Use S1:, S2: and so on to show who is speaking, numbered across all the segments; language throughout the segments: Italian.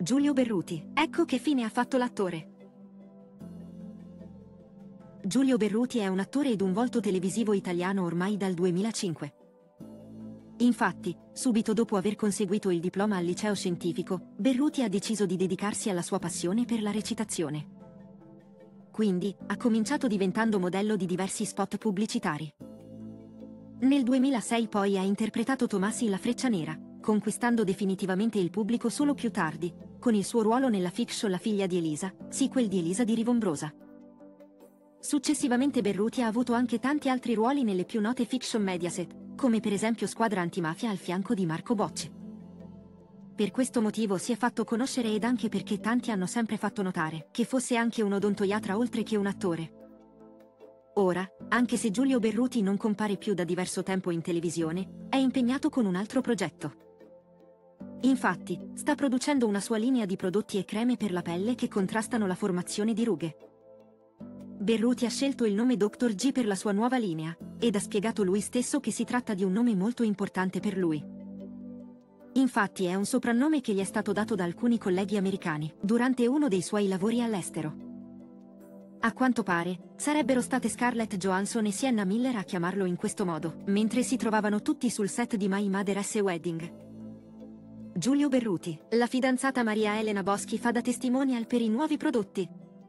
S1: Giulio Berruti, ecco che fine ha fatto l'attore. Giulio Berruti è un attore ed un volto televisivo italiano ormai dal 2005. Infatti, subito dopo aver conseguito il diploma al liceo scientifico, Berruti ha deciso di dedicarsi alla sua passione per la recitazione. Quindi, ha cominciato diventando modello di diversi spot pubblicitari. Nel 2006 poi ha interpretato Tomasi in La Freccia Nera, conquistando definitivamente il pubblico solo più tardi, con il suo ruolo nella fiction La figlia di Elisa, sequel di Elisa di Rivombrosa. Successivamente Berruti ha avuto anche tanti altri ruoli nelle più note fiction Mediaset, come per esempio Squadra Antimafia al fianco di Marco Bocci. Per questo motivo si è fatto conoscere ed anche perché tanti hanno sempre fatto notare che fosse anche un odontoiatra oltre che un attore. Ora, anche se Giulio Berruti non compare più da diverso tempo in televisione, è impegnato con un altro progetto. Infatti, sta producendo una sua linea di prodotti e creme per la pelle che contrastano la formazione di rughe. Berruti ha scelto il nome Dr. G per la sua nuova linea, ed ha spiegato lui stesso che si tratta di un nome molto importante per lui. Infatti è un soprannome che gli è stato dato da alcuni colleghi americani, durante uno dei suoi lavori all'estero. A quanto pare, sarebbero state Scarlett Johansson e Sienna Miller a chiamarlo in questo modo, mentre si trovavano tutti sul set di My Mother's Wedding. Giulio Berruti, la fidanzata Maria Elena Boschi fa da testimonial per i nuovi prodotti.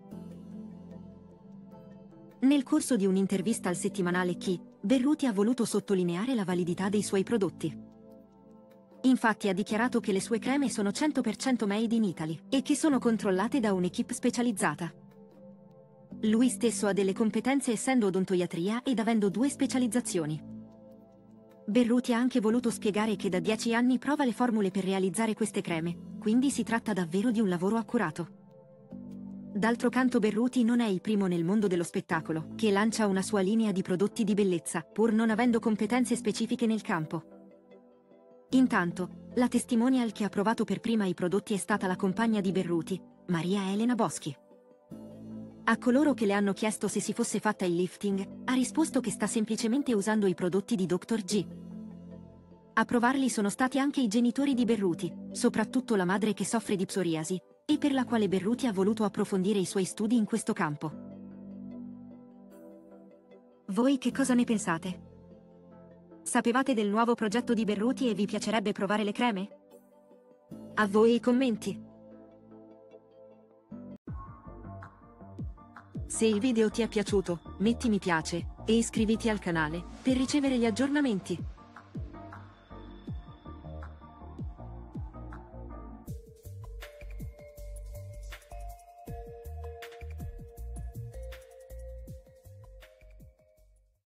S1: Nel corso di un'intervista al settimanale Chi, Berruti ha voluto sottolineare la validità dei suoi prodotti. Infatti ha dichiarato che le sue creme sono 100% made in Italy e che sono controllate da un'equipe specializzata. Lui stesso ha delle competenze essendo odontoiatria ed avendo 2 specializzazioni. Berruti ha anche voluto spiegare che da 10 anni prova le formule per realizzare queste creme, quindi si tratta davvero di un lavoro accurato. D'altro canto Berruti non è il primo nel mondo dello spettacolo che lancia una sua linea di prodotti di bellezza, pur non avendo competenze specifiche nel campo. Intanto, la testimonial che ha provato per prima i prodotti è stata la compagna di Berruti, Maria Elena Boschi. A coloro che le hanno chiesto se si fosse fatta il lifting, ha risposto che sta semplicemente usando i prodotti di Dr. G. A provarli sono stati anche i genitori di Berruti, soprattutto la madre che soffre di psoriasi, e per la quale Berruti ha voluto approfondire i suoi studi in questo campo. Voi che cosa ne pensate? Sapevate del nuovo progetto di Berruti e vi piacerebbe provare le creme? A voi i commenti! Se il video ti è piaciuto, metti mi piace e iscriviti al canale per ricevere gli aggiornamenti.